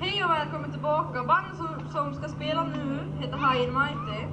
Hej och välkommen tillbaka. Bandet som ska spela nu heter High and Mighty.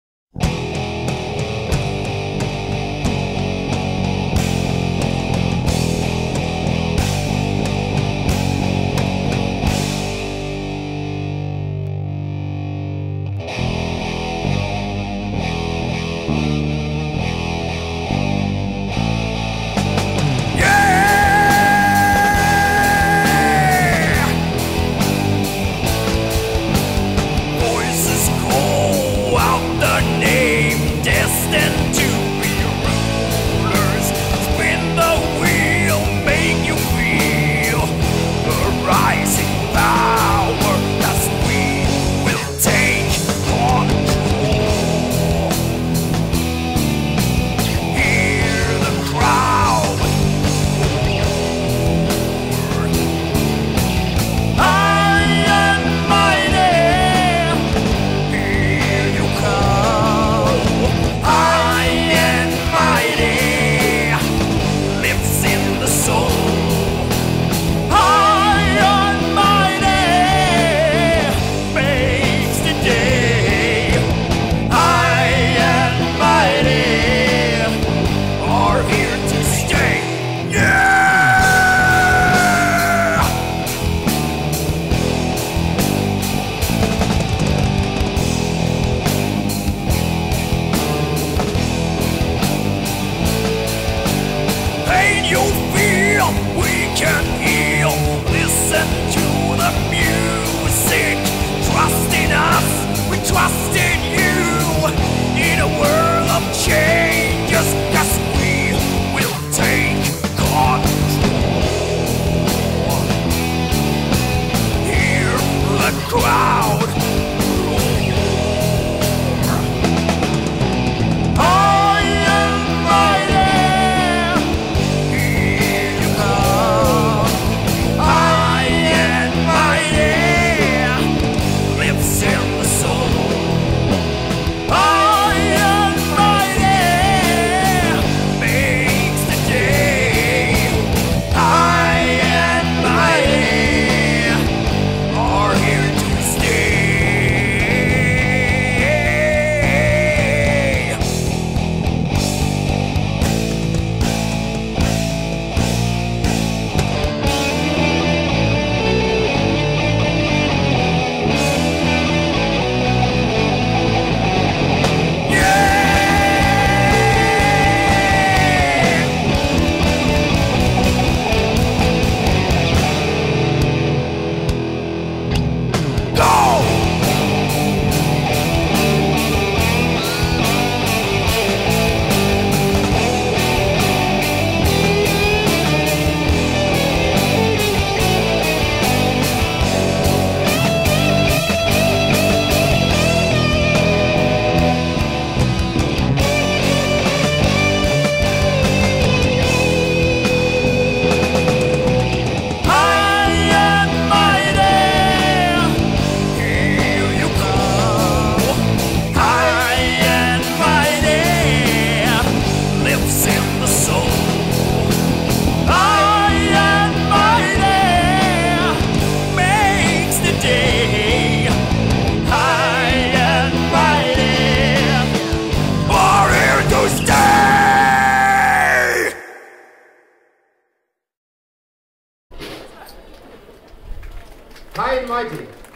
Trust in you in a world of changes, 'cause we will take control. Hear the crowd roar. High and mighty, here you come. High and mighty lives in the soul. High and Mighty.